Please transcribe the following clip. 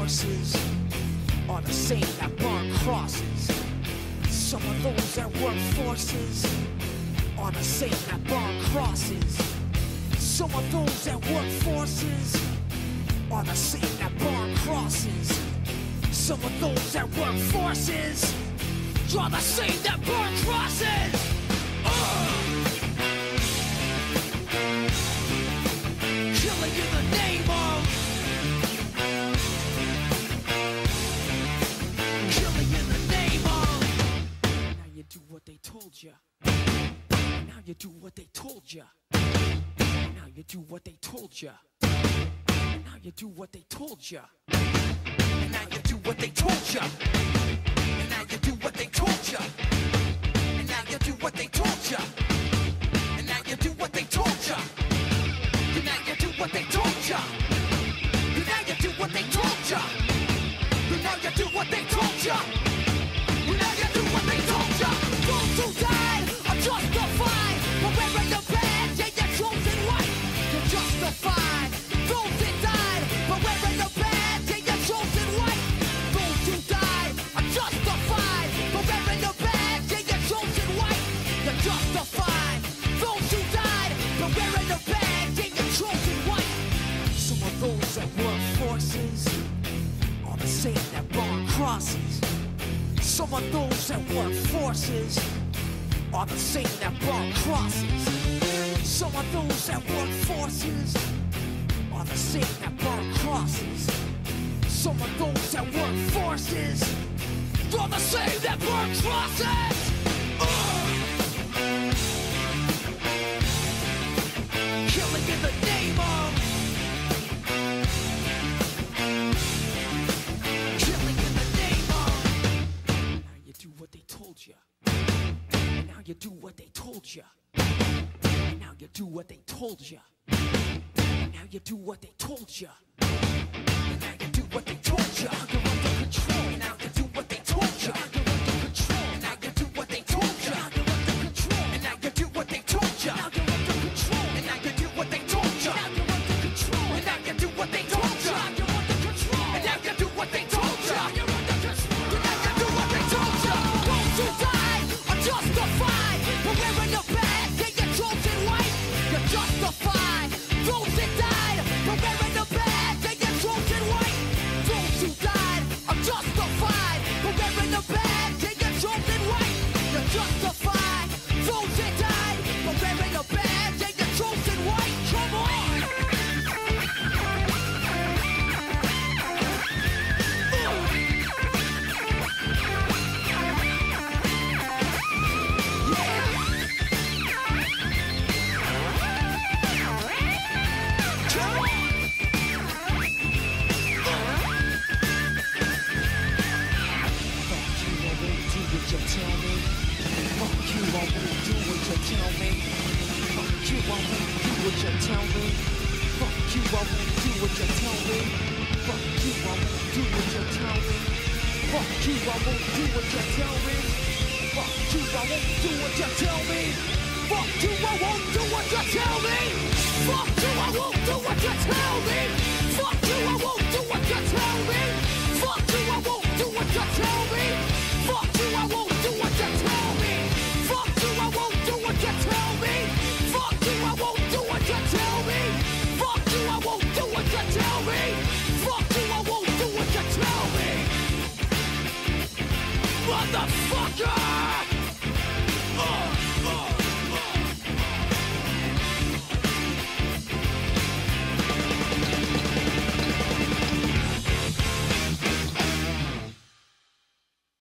forces are the same that burn crosses. Some of those that work forces are the same that burn crosses. Some of those that work forces are the same that burn crosses. Some of those that work forces are the same that burn crosses. Killing in the name of. Killing in the name of. Now you do what they told you. Now you do what they told you. Now you do what they told you. Now you do what they told you. And now you do what they told you. And now you do what they told you. And now you do what they told you. And now you do what they told you. And now you do what they told you. And now you do what they told you. And now you do what they told you. And now you do what they told you. Those who died are justified for wearing the badge. Yeah, you're chosen white. You're justified. Those that died for wearing the badge. Yeah, you're chosen white. Those who died are justified for wearing the badge. Yeah, you're chosen white. You're justified. Those who died for wearing the badge. Yeah, you're chosen white. Some of those that work forces are the same that burn crosses. Some of those that work forces are the same that burn crosses. Some of those that work forces are the same that burn crosses. Some of those that work forces are the same that burn crosses. Killing in the name of. Killing in the name of. Now you do what they told you. Now you do what they told you. And now you do what they told you. And now you do what they told you. And now you do what they told you. You're under control. And now you do what they told you. You're under control. And now you do what they told you. You're under control. And now you do what they told you. You're under control. And now you do what they told you. You're under control. And now you do what they told you. You're under control. And now you do what they told you. You're under control. And now you do what they told you. Those who died are justified for wearing the badge. Yeah, you're chosen white. You're justified. Those that died for wearing the badge. Yeah, you're chosen white. Those who died are justified for wearing the badge. Yeah, you're chosen white. You're justified. Those that died for wearing the badge. Yeah, you're chosen white. Come on. Fuck you, I won't do what you tell me.